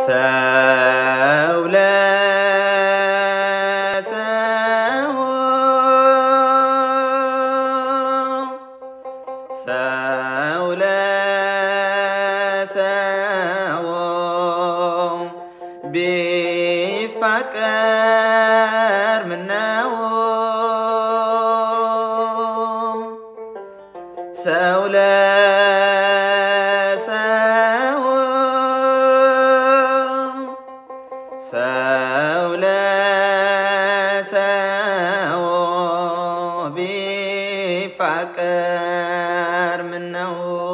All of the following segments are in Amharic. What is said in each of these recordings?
ሰው ለሰው ሰው ለሰው ቢፋቀር ምነው ሰው ለሰው ሰው ለሰው ቢፋቀር ምነው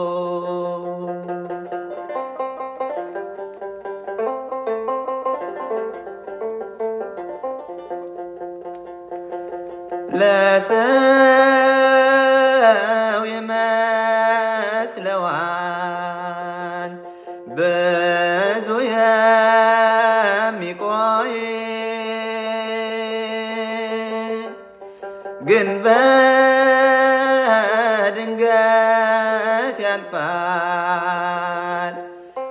ለሰው ይመስለዋል ብዙ የሚቆይ ግን በድንገት ያልፋል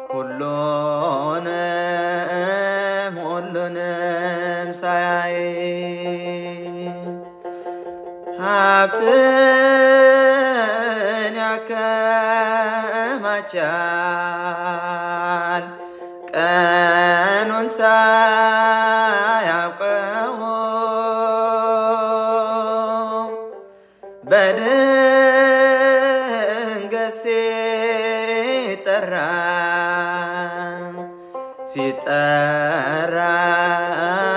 ሁሉንም ሳያይ ሀብትን ያከማቻል ቀኑን ሳያውቀው በድንገት ሲጠራ